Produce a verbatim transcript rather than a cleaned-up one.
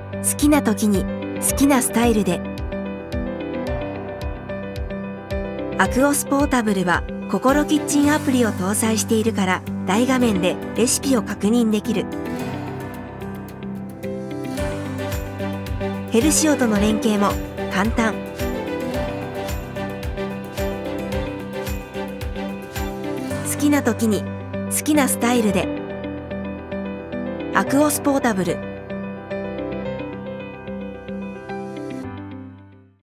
好きな時に好きなスタイルで。アクオスポータブルはココロキッチンアプリを搭載しているから大画面でレシピを確認できる。ヘルシオとの連携も簡単。好きな時に好きなスタイルで。アクオスポータブル。